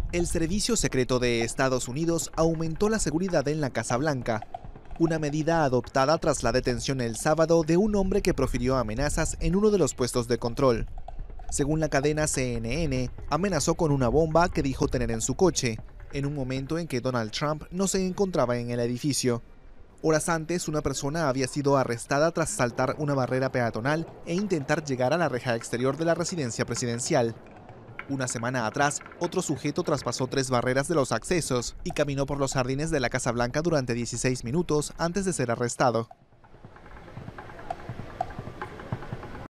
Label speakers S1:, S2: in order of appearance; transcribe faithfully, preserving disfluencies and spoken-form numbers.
S1: El Servicio Secreto de Estados Unidos aumentó la seguridad en la Casa Blanca, una medida adoptada tras la detención el sábado de un hombre que profirió amenazas en uno de los puestos de control. Según la cadena C N N, amenazó con una bomba que dijo tener en su coche, en un momento en que Donald Trump no se encontraba en el edificio. Horas antes, una persona había sido arrestada tras saltar una barrera peatonal e intentar llegar a la reja exterior de la residencia presidencial. Una semana atrás, otro sujeto traspasó tres barreras de los accesos y caminó por los jardines de la Casa Blanca durante dieciséis minutos antes de ser arrestado.